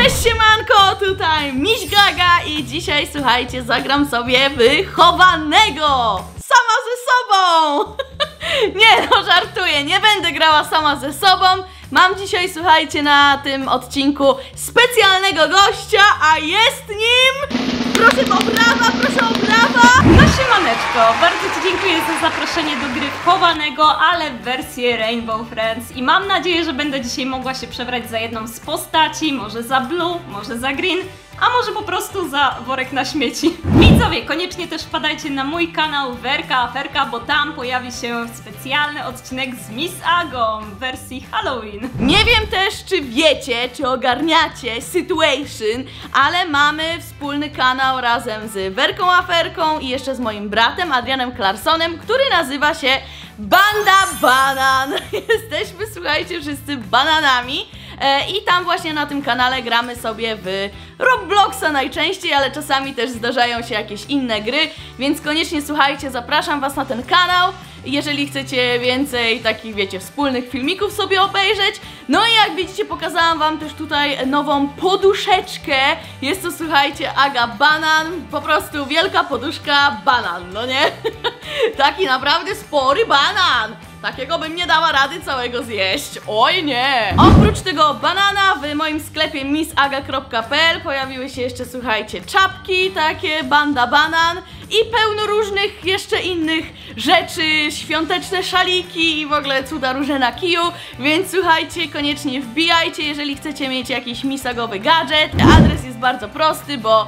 Cześć siemanko, tutaj Miś Gaga i dzisiaj słuchajcie, zagram sobie w chowanego sama ze sobą. Nie no, żartuję, nie będę grała sama ze sobą. Mam dzisiaj, słuchajcie, na tym odcinku specjalnego gościa, a jest nim... Proszę o brawa, proszę o brawa! No siemaneczko, bardzo Ci dziękuję za zaproszenie do gry chowanego, ale w wersji Rainbow Friends i mam nadzieję, że będę dzisiaj mogła się przebrać za jedną z postaci, może za Blue, może za Green, a może po prostu za worek na śmieci. Widzowie, koniecznie też wpadajcie na mój kanał Werka Aferka, bo tam pojawi się specjalny odcinek z Miss Agą w wersji Halloween. Nie wiem też, czy wiecie, czy ogarniacie Situation, ale mamy wspólny kanał razem z Werką Aferką i jeszcze z moim bratem Adrianem Clarksonem, który nazywa się Banda Banan. Jesteśmy, słuchajcie, wszyscy bananami. I tam właśnie na tym kanale gramy sobie w Robloxa najczęściej, ale czasami też zdarzają się jakieś inne gry, więc koniecznie słuchajcie, zapraszam was na ten kanał, jeżeli chcecie więcej takich, wiecie, wspólnych filmików sobie obejrzeć. No i jak widzicie, pokazałam wam też tutaj nową poduszeczkę. Jest to, słuchajcie, Aga Banan, po prostu wielka poduszka banan, no nie? Taki naprawdę spory banan. Takiego bym nie dała rady całego zjeść. Oj nie! Oprócz tego banana w moim sklepie missaga.pl pojawiły się jeszcze, słuchajcie, czapki takie, banda banan i pełno różnych jeszcze innych rzeczy, świąteczne szaliki i w ogóle cuda róże na kiju, więc słuchajcie, koniecznie wbijajcie, jeżeli chcecie mieć jakiś missagowy gadżet. Adres jest bardzo prosty, bo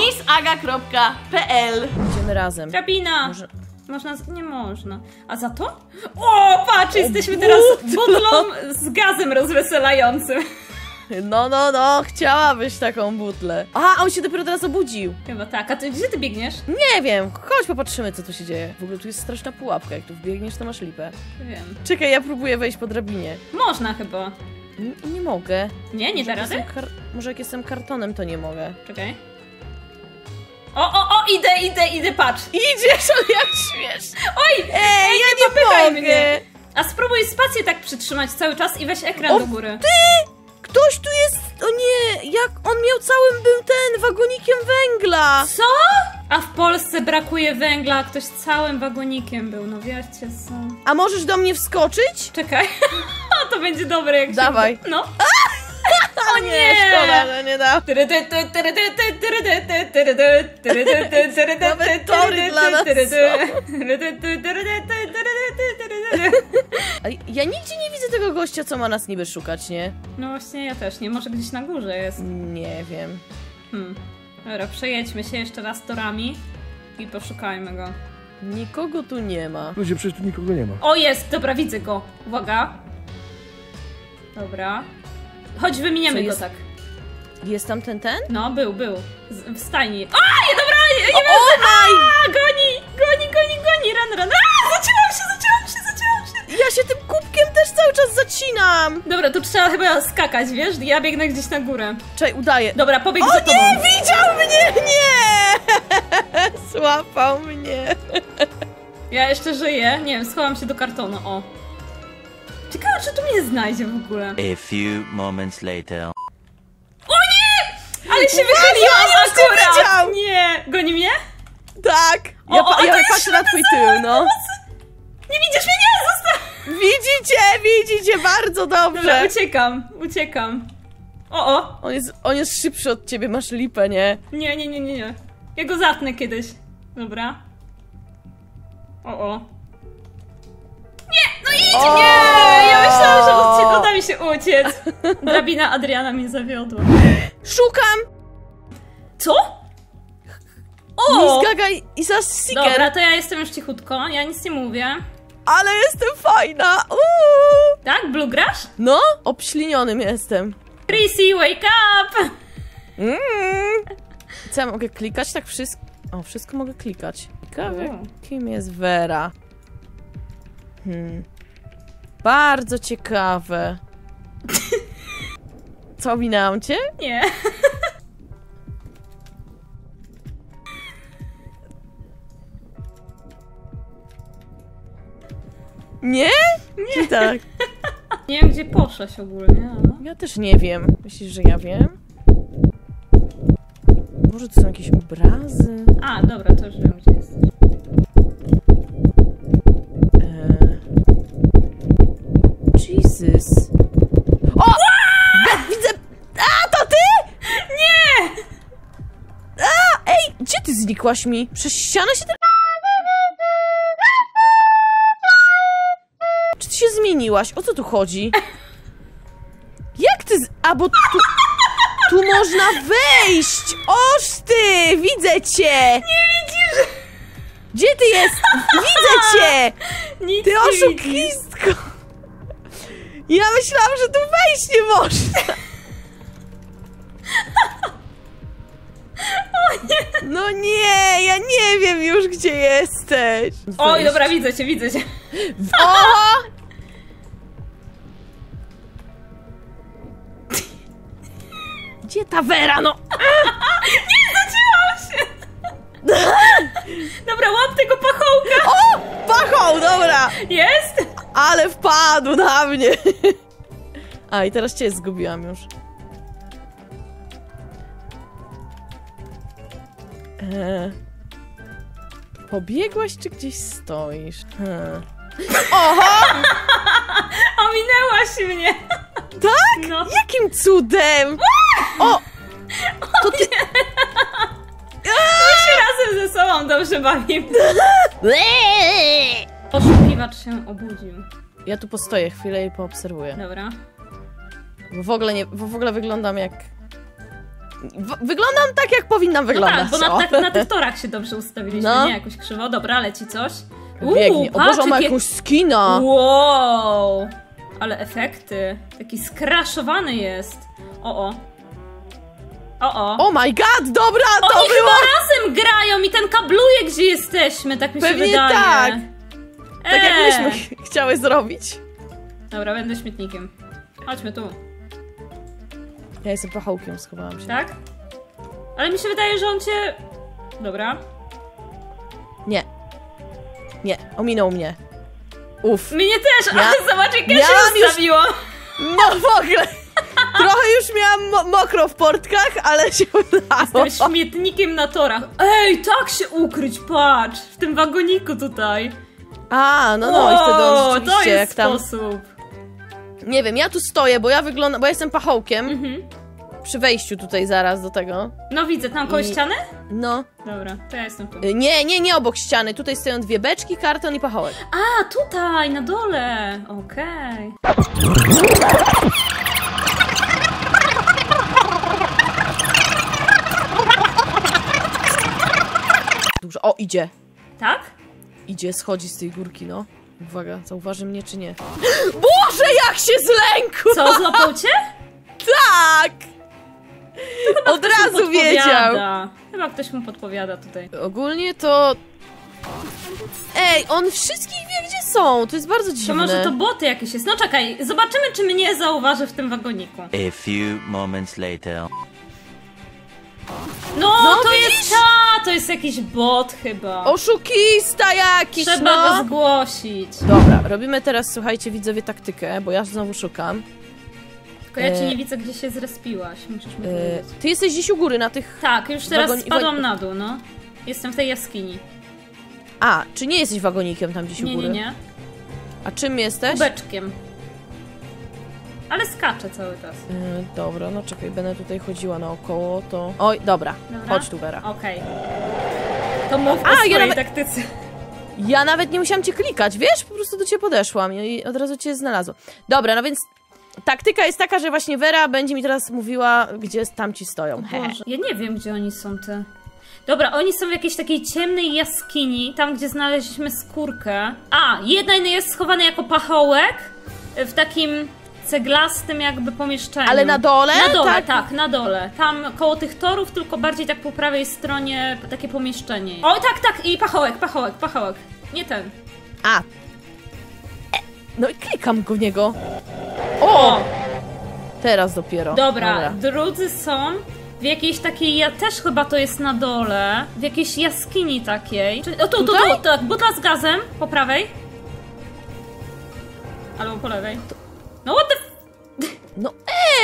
missaga.pl. Idziemy razem. Drabina! Można? Nie można. A za to? O, patrz, jesteśmy teraz butlą z gazem rozweselającym. No, chciałabyś taką butlę. Aha, on się dopiero teraz obudził. Chyba tak, a ty gdzie ty biegniesz? Nie wiem, chodź popatrzymy, co tu się dzieje. W ogóle tu jest straszna pułapka, jak tu wbiegniesz, to masz lipę. Wiem. Czekaj, ja próbuję wejść po drabinie. Można chyba. Nie mogę. Nie da rady? Może jak jestem kartonem, to nie mogę. Czekaj. Idę, patrz. Idziesz, ale jak śmiesz. Oj, ej, ja nie mogę. Mnie. A spróbuj spację tak przytrzymać cały czas i weź ekran do góry. Ty! Ktoś tu jest, o nie, jak on miał całym był ten wagonikiem węgla. Co? A w Polsce brakuje węgla, a ktoś całym wagonikiem był, no wiecie co. A możesz do mnie wskoczyć? Czekaj, to będzie dobre jak dawaj. się... No. O nie, szkoda, że nie da. Nawet tory dla nas ja nigdzie nie widzę tego gościa, co ma nas niby szukać, nie? No właśnie, ja też nie. Może gdzieś na górze jest. Nie wiem. Dobra, przejedźmy się jeszcze raz torami i poszukajmy go. Nikogo tu nie ma. Ludzie, przecież tu nikogo nie ma. O, jest! Dobra, widzę go. Uwaga. Dobra. Chodź, wymieniamy go tak. Jest tam ten? No, był. W stajni. A, nie, dobra, nie goni, run. A, zacięłam się. Ja się tym kubkiem też cały czas zacinam. Dobra, tu trzeba chyba skakać, wiesz? Ja biegnę gdzieś na górę. Czekaj, udaję. Dobra, pobiegł za tobą. O nie, widział mnie, nie! Złapał mnie. Ja jeszcze żyję. Nie wiem, schowam się do kartonu, o. Ciekawe, czy tu mnie znajdzie w ogóle. A few moments later. O nie! Ale się wychyliłam akurat! Nie! Goni mnie? Tak! Ja patrzę na twój tył, no. Nie widzisz mnie? Nie! Zostaw! Widzicie, bardzo dobrze. Dobra, uciekam. O! On jest szybszy od ciebie, masz lipę, nie? Nie. Ja go zatnę kiedyś. Dobra. O. Nie! No idź! Nie! Ja myślałam, że uda mi się uciec. Drabina Adriana mnie zawiodła. Szukam! Co? O! Miss Gaga i Seeker. Dobra, to ja jestem już cichutko, ja nic nie mówię. Ale jestem fajna! Tak? Blue grasz? No, obślinionym jestem. Chrissy, wake up! Co ja mogę klikać? Tak wszystko... O, wszystko mogę klikać. Ciekawe, kim jest Vera? Bardzo ciekawe. Co, minęłam cię? Nie. Nie? Nie. Tak. Nie wiem, gdzie poszłaś ogólnie, ale... Ja też nie wiem. Myślisz, że ja wiem? Może to są jakieś obrazy? A, dobra, to już wiem, gdzie jesteś. Jesus. O! Widzę... A, to ty? Nie! A, ej, gdzie ty znikłaś mi? Przez ścianę się... Czy ty się zmieniłaś? O co tu chodzi? Jak ty A, bo tu można wejść! Oż ty! Widzę cię! Nie widzisz? Gdzie ty jest? Widzę cię! Nic Ty nie oszukistko! Ja myślałam, że tu wejść nie można! O nie! No nie, ja nie wiem już, gdzie jesteś! Oj, dobra, widzę cię, widzę cię. Oho! Gdzie ta Vera, no? Nie, zacięłam się! Dobra, łap tego pachołka! O! Pachoł, dobra! Jest? Ale wpadł na mnie! A, i teraz cię zgubiłam już. Pobiegłaś, czy gdzieś stoisz? Oho! Ominęłaś mnie! Tak? No. Jakim cudem? O! To ty... My się razem ze sobą dobrze bawimy. Poszukiwacz się obudził. Ja tu postoję chwilę i poobserwuję. Dobra. Bo w ogóle wyglądam jak... Wyglądam tak, jak powinnam wyglądać. No tak, bo na tych torach się dobrze ustawiliśmy, No. nie jakoś krzywo. Dobra, leci coś. Biegnie. O Boże, on ma jakie- jakąś skina! Wow! Ale efekty. Taki skraszowany jest. O. Oh my god, dobra, to Oni było... chyba razem grają i ten kabluje, gdzie jesteśmy, tak mi się Pewnie wydaje. tak. Tak jak myśmy Eee. chciały zrobić. Dobra, będę śmietnikiem. Chodźmy tu, Ja jestem pachołkiem, schowałam się. tak? Ale mi się wydaje, że on cię... Dobra. Nie. Nie, ominął mnie. Uff. Mnie też, Ja- ale zobacz, jak ja się miałam już- ustawiłam. No w ogóle. Trochę już miałam mokro w portkach, ale się udało. Jestem śmietnikiem na torach. Ej, tak się ukryć, patrz! W tym wagoniku tutaj. A, no i wtedy on to rzeczywiście jak jest tam... sposób. Nie wiem, ja tu stoję, bo ja wyglądam... Bo ja jestem pachołkiem. Mhm. Przy wejściu tutaj zaraz do tego. No widzę, tam koło I- ściany? No. Dobra, to ja jestem tu. Nie obok ściany. Tutaj stoją dwie beczki, karton i pachołek. A, tutaj, na dole. Okej. Dużo. O, idzie. Tak? Idzie, schodzi z tej górki, no. Uwaga, zauważy mnie czy nie? Boże, jak się zlękł! Co, złapał cię? Tak! Od razu wiedział. Chyba ktoś mu podpowiada tutaj. Ogólnie to... Ej, on wszystkich wie, gdzie są. To jest bardzo dziwne. To może to boty jakieś jest. No czekaj, zobaczymy, czy mnie zauważy w tym wagoniku. A few moments later. No, No, to widzisz? jest to jest jakiś bot chyba. Oszukista jakiś, Trzeba no! go zgłosić. Dobra, robimy teraz, słuchajcie, widzowie, taktykę, bo ja znowu szukam. Tylko ja cię nie widzę, gdzie się zrespiłaś. Musisz mi powiedzieć. Ty jesteś gdzieś u góry na tych... Tak, już teraz wagoni- spadłam na dół, no. Jestem w tej jaskini. A, czy nie jesteś wagonikiem tam gdzieś u Nie, góry? nie. A czym jesteś? Kubeczkiem. Ale skaczę cały czas. Dobra, no czekaj, będę tutaj chodziła naokoło, to... Oj, dobra, Dobra. chodź tu, Vera. Okej. To mów o ja swojej nawet- taktyce. Ja nawet nie musiałam cię klikać, wiesz? Po prostu do ciebie podeszłam i od razu cię znalazłam. Dobra, no więc taktyka jest taka, że właśnie Vera będzie mi teraz mówiła, gdzie tamci stoją. Boże, ja nie wiem, gdzie oni są te. Dobra, oni są w jakiejś takiej ciemnej jaskini, tam gdzie znaleźliśmy skórkę. A, jedna jest schowana jako pachołek w takim ceglastym jakby pomieszczeniu. Ale na dole? Na dole, Tak? tak, na dole. Tam koło tych torów, tylko bardziej tak po prawej stronie takie pomieszczenie. Oj, tak, i pachołek. Nie ten. A. No i klikam go w niego. O! Teraz dopiero. Dobra, drudzy są w jakiejś takiej, ja też chyba to jest na dole, w jakiejś jaskini takiej. O tu, Tutaj? tak, butla z gazem, po prawej. Albo po lewej. No what the f... No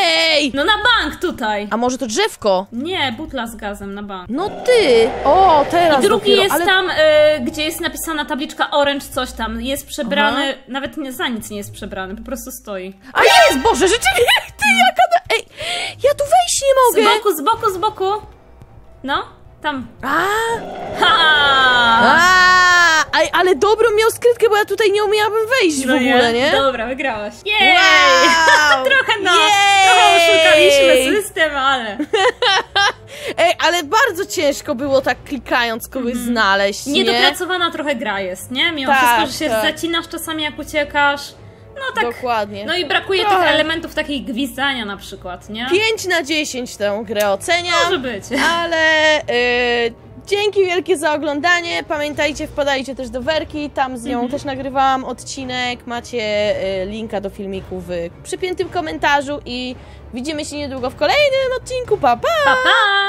Ej! No na bank tutaj. A może to drzewko? Nie, butla z gazem na bank. No ty! O, teraz I drugi dopiero, jest ale... tam, gdzie jest napisana tabliczka orange coś tam. Jest przebrany, nawet nie, za nic nie jest przebrany, po prostu stoi. A jest! Boże, rzeczywiście! Ty, jaka... Ej! Ja tu wejść nie mogę! Z boku. No, tam. A! Ha! Ale dobrą miał skrytkę, bo ja tutaj nie umiałabym wejść w ogóle, nie? Dobra, wygrałaś. Jej! Wow! trochę Jej! oszukaliśmy system, ale... Ej, ale bardzo ciężko było tak klikając kogoś znaleźć, nie? Niedopracowana trochę gra jest, nie? Mimo Tak, wszystko, że się tak. zacinasz czasami jak uciekasz. No tak. Dokładnie. No i brakuje Trochę. tych elementów takich gwizdania na przykład, nie? 5 na 10 tę grę oceniam. Może być. Ale dzięki wielkie za oglądanie. Pamiętajcie, wpadajcie też do Werki, tam z nią też nagrywałam odcinek. Macie linka do filmiku w przypiętym komentarzu i widzimy się niedługo w kolejnym odcinku. Pa, pa! Pa, pa!